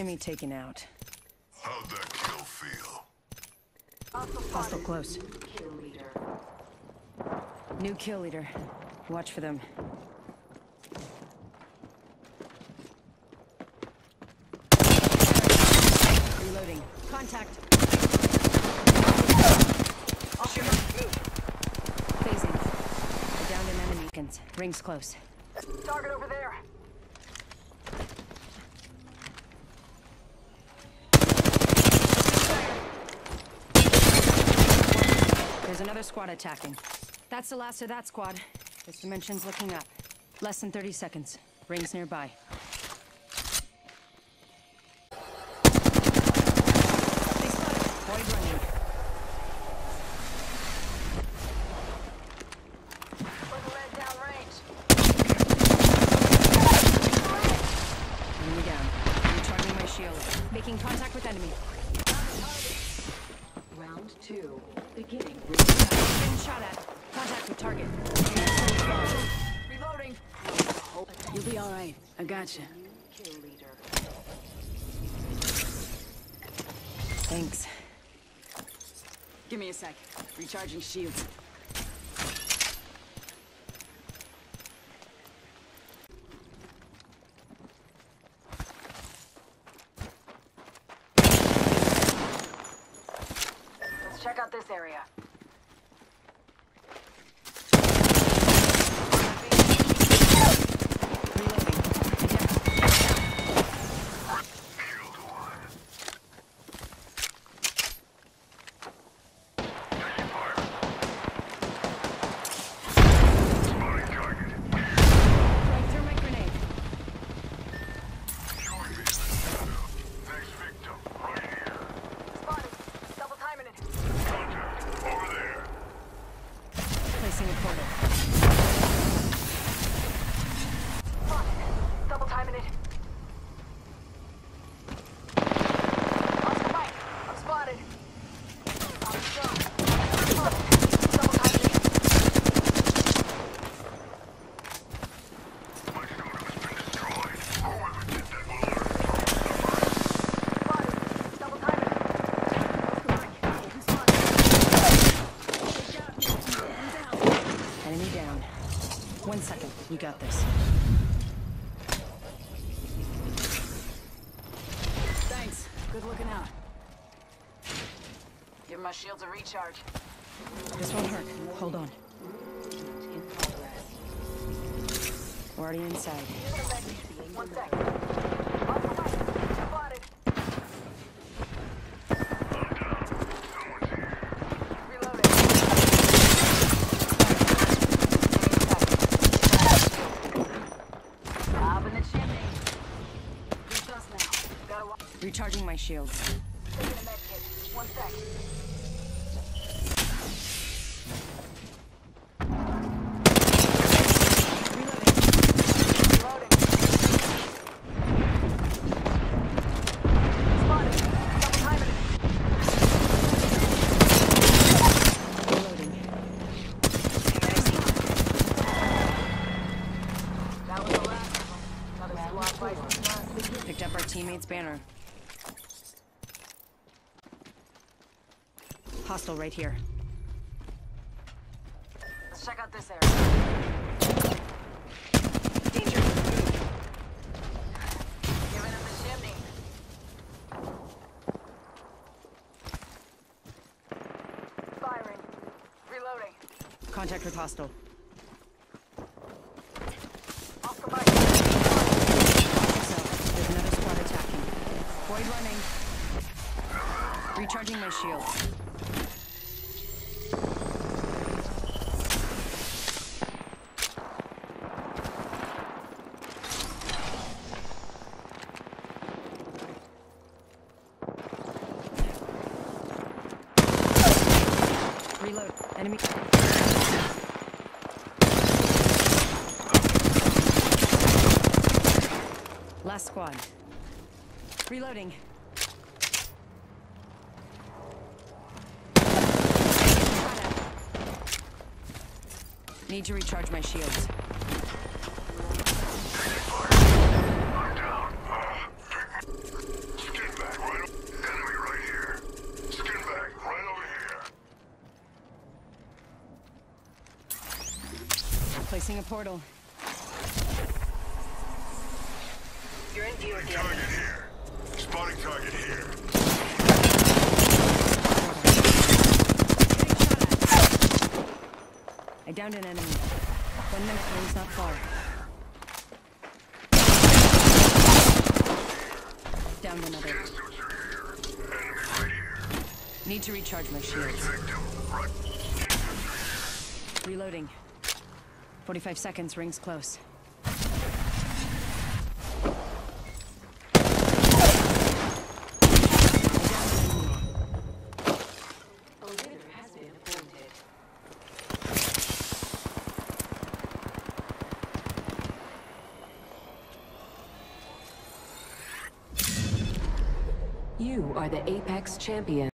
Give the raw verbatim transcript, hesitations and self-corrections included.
Enemy taken out. How'd that kill feel? Hostile close. Kill leader. New kill leader. Watch for them. Reloading. Contact. I'll shoot him. Move. Phasing. We're down to enemy beacons. Rings close. Target over there. There's another squad attacking. That's the last of that squad. This dimension's looking up. Less than thirty seconds. Rings nearby. They spotted. Void running. Put the red down range. Enemy down. Recharging my shield. Making contact with enemy. Round two. Beginning. Getting shot at. Contact with target. Reloading. You'll be all right. I gotcha. Kill leader. Thanks. Give me a sec. Recharging shields. Let's check out this area. Placing a portal. Fuck. Double timing it. Oscar Mike. I'm spotted. I'm stuck. Fuck. Double timing it. My totem has been destroyed. Whoever did that will learn. Spotted. Double timing it. Enemy down. One second. You got this. Thanks. Good looking out. Give my shields a recharge. This won't hurt. Hold on. In progress. We're already inside. One second. Oscar Mike. Spotted. Someone's here. Reloading. Up in the chimney. Who's us now? Gotta watch. Recharging my shields. Taking a med kit. One sec. Reloading. Spotted. Double timing it. Reloading. That was the last of them. Another squad fight from us. Picked up our teammate's banner. Hostile right here. Let's check out this area. Danger. Giving him the chimney. Firing. Reloading. Contact with hostile. Oscar Mike. So, there's another squad attacking. Void running. Recharging my shields. Reload. Enemy. Last squad. Reloading. Need to recharge my shields. I'm down. Placing a portal. You're in view of the Target enemy. here. Spotting target here. I downed an enemy. One minute rings not far. Downed another. Suits are here. Enemy right here. Need to recharge my shields. Victim. Right. Reloading. forty-five seconds, rings close. You are the Apex champion.